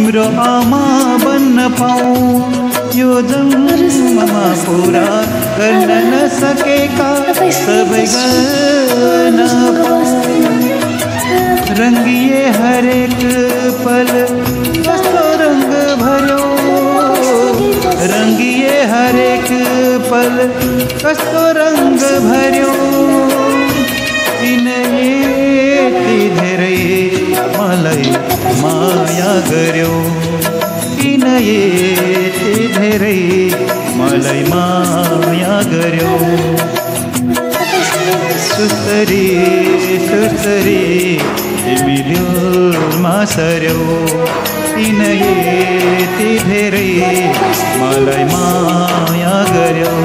तिम्रो आमा बन्न पाऊँ यो जन्ममा पुरा गर्न नसकेका सबै गर्न पाऊँ। रंगिए हरेक पल कस्तो रंग भर्यो, रंगिए हरेक पल कस्तो रंग भर्यो। किन यति धेरै मलाई माया गर्यो, किन यति धेरै मलाई माया गर्यो। सुस्तरी सुस्तरी तिमी दिलमा सर्यौ, किन यति धेरै मलाई माया गर्यौ।